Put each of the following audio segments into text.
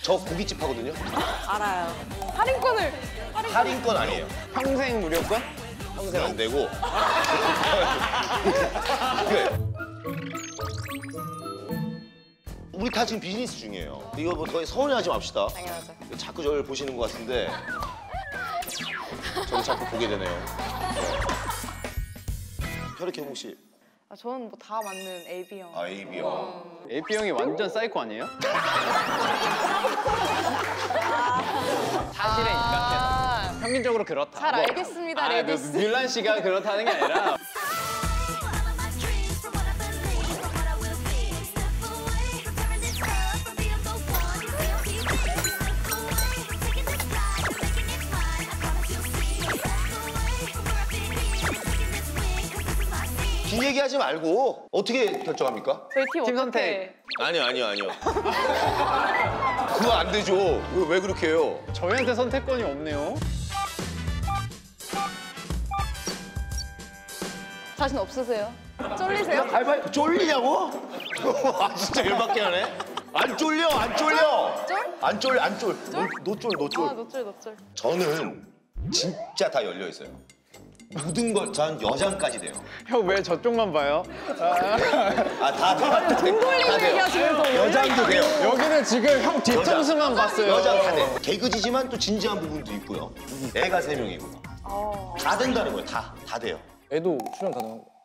저 고깃집 하거든요. 알아요. 할인권 아니에요. 평생 무료권? 평생 안 되고. 우리 다 지금 비즈니스 중이에요. 이거 뭐 더 서운해하지 맙시다. 당연하죠. 자꾸 저를 보시는 것 같은데 저를 자꾸 보게 되네요. 네. 혈액형 혹시? 저는 뭐 다 맞는 AB형. 아, AB형. AP 형이 완전 사이코 아니에요? 사실이니까 평균적으로 그렇다. 잘 알겠습니다, 레디스. 뮬란 씨가 그렇다는 게 아니라 긴 얘기하지 말고 어떻게 결정합니까? 저희 팀 팀 어떻게? 아니요. 그거 안 되죠. 왜 그렇게 해요? 저희한테 선택권이 없네요. 자신 없으세요? 쫄리세요? 가위바위보 쫄리냐고? 아, 진짜 열받게 하네. 안 쫄려. 쫄? 안 쫄. 노쫄. 아, 노출. 저는 진짜 다 열려 있어요. 모든 걸 전 여장까지 돼요. 형 왜 저쪽만 봐요? 다 돼요. 돈 돌리고 얘기하시면서 여장도 돼요. 여기는 지금 형 뒤통수만 봤어요. 여장 다 돼요. 개그지지만 또 진지한 부분도 있고요. 애가 3명이고. 다 된다는 거예요. 다 돼요. 애도 출연 가능한 거.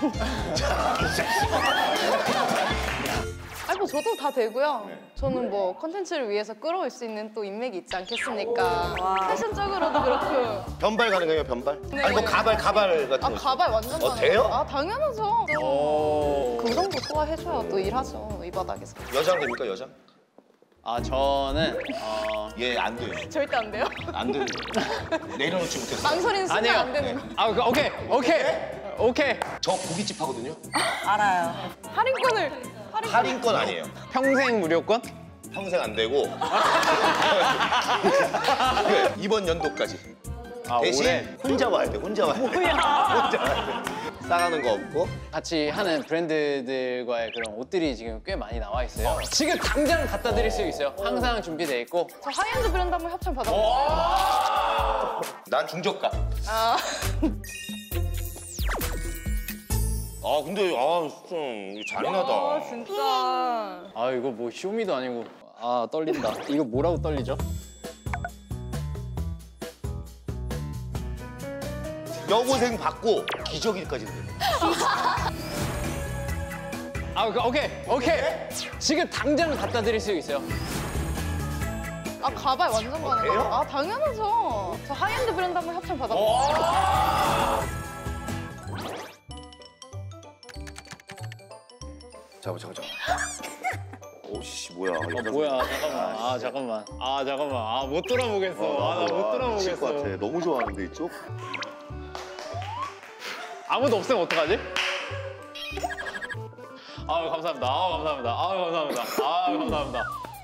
아니 뭐 저도 다 되고요. 네. 저는 뭐 컨텐츠를 위해서 끌어올 수 있는 또 인맥이 있지 않겠습니까? 패션적으로도 그렇고. 변발 가능해요, 변발? 네. 아니 뭐 가발 같은 아 거. 가발 완전 가능해요. 돼요? 아 당연하죠. 그 정도 소화해줘야 또 일하죠 이 바닥에서. 여장 됩니까, 여장? 아 저는 예, 안 돼요. 절대 안 돼요. 안 되는 거예요. 내려놓지 못했어요. 망설이는 순간 아니에요. 안 되는 거. 오케이. 저 고깃집 하거든요. 알아요. 할인권 아니에요. 평생 무료권? 평생 안 되고 이번 연도까지. 대신 올해 혼자 와야 돼. 혼자 와야 돼. 혼자 와야 돼. 싸가는 거 없고. 같이 하는 브랜드들과의 그런 옷들이 지금 꽤 많이 나와 있어요. 지금 당장 갖다 드릴 수 있어요. 항상 준비돼 있고. 저 하이엔드 브랜드 한번 협찬 받아볼게요. 난 중저가. 근데 좀 잔인하다. 진짜. 아 이거 뭐 쇼미도 아니고. 아 떨린다. 이거 뭐라고 떨리죠? 여고생 받고 기저귀까지 돼요. 오케이. 지금 당장 갖다 드릴 수 있어요. 아 가발 완전 가능해요. 돼요? 아 당연하죠. 저 하이엔드 브랜드 한번 협찬 받아볼게요. 잠깐. 오씨 뭐야? 뭐야 잠깐만. 못 돌아보겠어. 나 못 미칠 것 같아. 돌아보겠어. 너무 좋아하는데 이쪽? 아무도 없으면 어떡하지? 감사합니다. 감사합니다.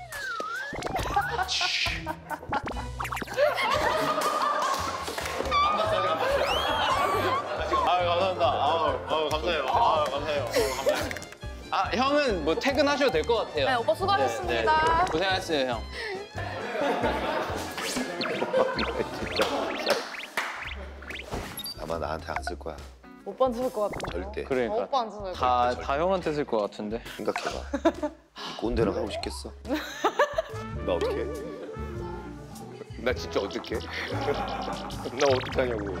감사해요. 형은 뭐 퇴근하셔도 될 것 같아요. 네, 오빠 수고하셨습니다. 네. 고생하셨어요, 형. 아마 나한테 안 쓸 거야. 오빠한테 쓸 것 같은데. 절대. 그러니까. 오빠한테 쓸 것 같아. 다 형한테 쓸 것 같은데. 생각해봐. 이 꼰대랑 하고 싶겠어? 나 어떡해? 나 진짜 어떡해? 나 어떡하냐고.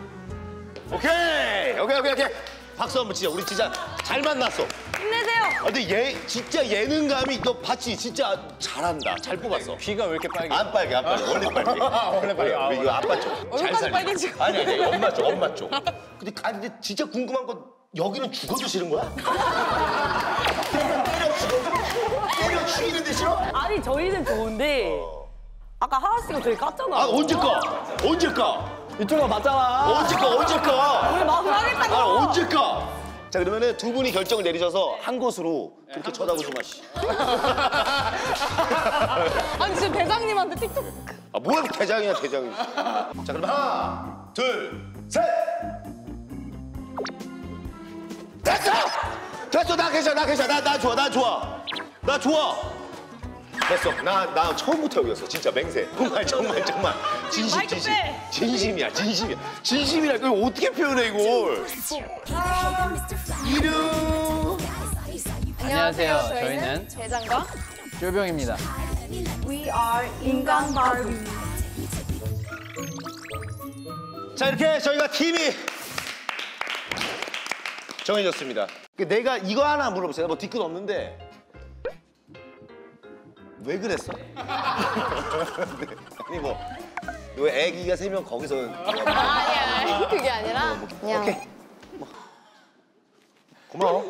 오케이. 박수 한번 치자. 우리 진짜 잘 만났어. 힘내세요. 근데 얘 진짜 예능감이 너 봤지? 진짜 잘한다. 잘 뽑았어. 귀가 왜 이렇게 빨개? 안 빨개. 원래 빨개. 원래 빨개. 그래, 이거 아빠 쪽. 잘 얼굴까지 살려. 빨개지고. 아니, 엄마 쪽. 근데 진짜 궁금한 건 여기는 죽어도 싫은 거야? 때려 죽이는데 싫어? 아니 저희는 좋은데 아까 하하 씨가 저희 깠잖아. 아, 언제 까? 이쪽으로 맞잖아. 언제 까? 우리 마음 하겠다고. 언제 까? 자, 그러면은 두 분이 결정을 내리셔서 한 곳으로 그렇게 쳐다보지 마시. 아니 지금 대장님한테 틱톡. 뭐야, 대장이야. 자, 그럼 하나, 둘, 셋! 됐어! 나 괜찮아. 나 좋아. 됐어. 나 처음부터 여기였어. 진짜 맹세. 정말. 진심. 진심이야. 이거 어떻게 표현해 이걸? 이름. 안녕하세요. 저희는 대장과 쫄병입니다. We are 인간 바비. 자, 이렇게 저희가 팀이 정해졌습니다. 내가 이거 하나 물어보세요. 뭐 뒤끝 없는데 왜 그랬어? 아니 뭐 너 애기가 3명 거기서 아니야. 그게 아니라 그냥 오케이. 고마워.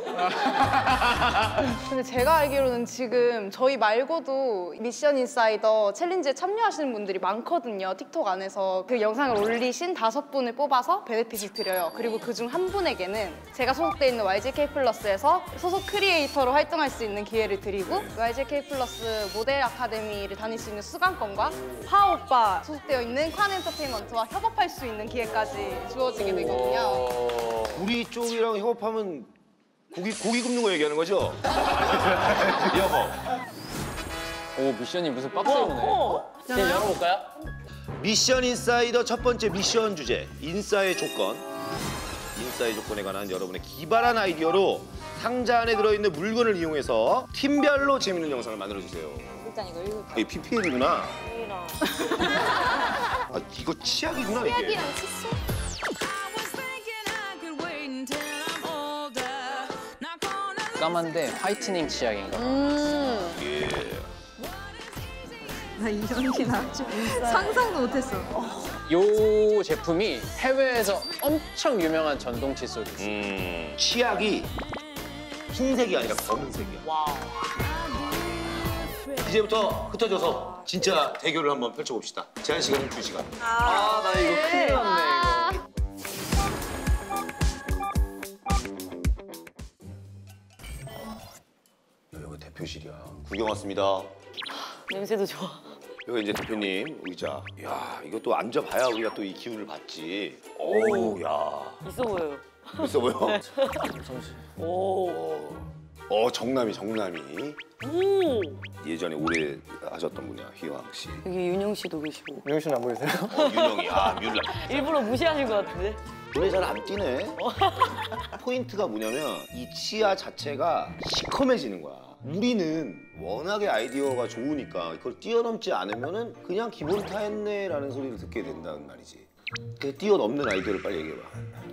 근데 제가 알기로는 지금 저희 말고도 미션 인사이더 챌린지에 참여하시는 분들이 많거든요. 틱톡 안에서 그 영상을 올리신 5분을 뽑아서 베네핏을 드려요. 그리고 그중 한 분에게는 제가 소속돼 있는 YJK 플러스에서 소속 크리에이터로 활동할 수 있는 기회를 드리고 YJK 플러스 모델 아카데미를 다닐 수 있는 수강권과 하하 오빠 소속되어 있는 관 엔터테인먼트와 협업할 수 있는 기회까지 주어지게 되거든요. 우리 쪽이랑 협업하면 고기 굽는 거 얘기하는 거죠? 여보. 오, 미션이 무슨 박스이네. 그냥 열어볼까요? 미션 인사이더 첫 번째 미션 주제 인싸의 조건. 인싸의 조건에 관한 여러분의 기발한 아이디어로 상자 안에 들어있는 물건을 이용해서 팀별로 재밌는 영상을 만들어주세요. 일단 이거 읽을까? 이게 PPL이구나. 아, 이거 치약이구나 이게. 치약이랑 칫솔? 까만데 화이트닝 치약인가? 예. 나 이현기 나왔지 상상도 못했어. 이 제품이 해외에서 엄청 유명한 전동 칫솔이에요. 치약이 흰색이 아니라 검은색이야. 이제부터 흩어져서 진짜 대결을 한번 펼쳐봅시다. 제한 시간은 2시간. 아, 나 이거 큰일 났네, 이거. 여기 대표실이야. 구경 왔습니다. 냄새도 좋아. 여기 이제 대표님 의자. 야, 이것도 앉아봐야 우리가 또 이 기운을 받지. 오, 야. 있어 보여요. 있어 보여? 오. 정남이. 오. 예전에 오래 하셨던 분이야, 휘황 씨. 여기 윤영 씨도 계시고. 윤영 씨는 안 보이세요? 윤영이, 뮬라. 일부러 무시하신 것 같은데? 눈에 잘 안 띄네. 포인트가 뭐냐면 이 치아 자체가 시커매지는 거야. 우리는 워낙에 아이디어가 좋으니까 그걸 뛰어넘지 않으면은 그냥 기본 타했네라는 소리를 듣게 된다는 말이지. 그 뛰어넘는 아이디어를 빨리 얘기해봐.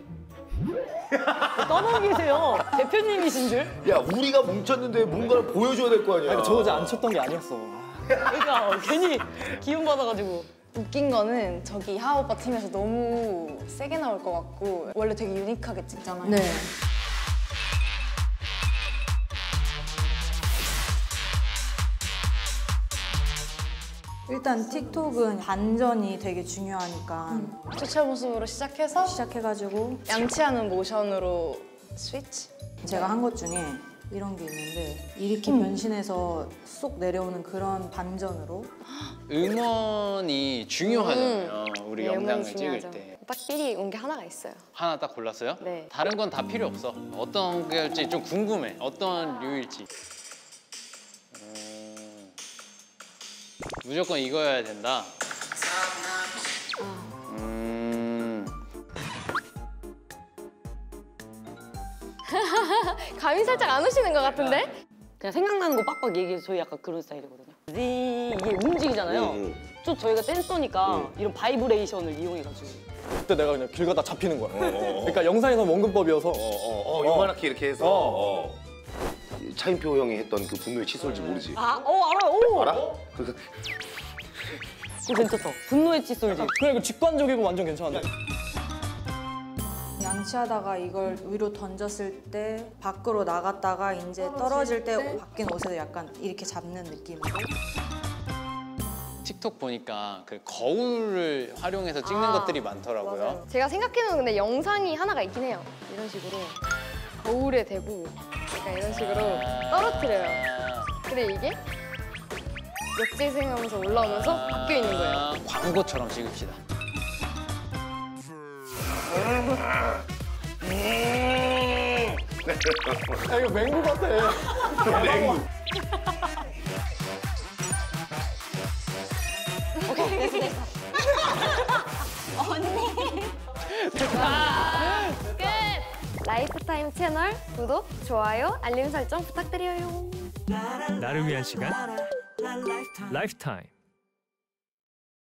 떠넘기세요. 대표님이신 줄? 야, 우리가 뭉쳤는데 뭔가를 보여줘야 될 거 아니야. 저 어제 안 쳤던 게 아니었어. 그러니까 괜히 기운 받아가지고. 웃긴 거는 저기 하하 오빠 팀에서 너무 세게 나올 것 같고 원래 되게 유니크하게 찍잖아요. 네. 일단 틱톡은 반전이 되게 중요하니까 주체 모습으로 시작해서 시작해가지고 양치하는 모션으로 스위치? 제가 한 것 중에 이런 게 있는데 이렇게 변신해서 쏙 내려오는 그런 반전으로 음원이 중요하잖아요. 우리 네, 영상을 음원이 찍을 중요하죠. 때. 딱 삘이 온 게 하나가 있어요. 하나 딱 골랐어요? 네. 다른 건 다 필요 없어. 어떤 게일지 좀 궁금해. 어떤 류일지. 무조건 이거여야 된다. 감이 살짝 안 오시는 것 같은데? 그냥 생각나는 거 빡빡 얘기해서 저희 약간 그런 스타일이거든요. 이게 움직이잖아요. 좀 저희가 댄서니까 이런 바이브레이션을 이용해가지고. 그때 내가 그냥 길 가다 잡히는 거야. 그러니까 영상에서 원근법이어서 요만하게 이렇게 해서. 차인표 형이 했던 그 분노의 칫솔지 모르지? 알아요. 오. 알아? 그거 괜찮다. 분노의 칫솔지. 그냥 이거 직관적이고 완전 괜찮은데. 양치하다가 이걸 위로 던졌을 때 밖으로 나갔다가 이제 떨어질 때 바뀐 옷에서 약간 이렇게 잡는 느낌으로 틱톡 보니까 그 거울을 활용해서 찍는 것들이 많더라고요. 제가 생각해놓은 근데 영상이 하나가 있긴 해요. 이런 식으로 거울에 대고 약간 이런 식으로 떨어뜨려요. 근데 이게 역재생하면서 올라오면서 바뀌어 있는 거예요. 광고처럼 찍읍시다. 야, 이거 맹구 같아. 라이프타임 채널 구독, 좋아요, 알림 설정 부탁드려요. 나를 위한 시간 라이프타임.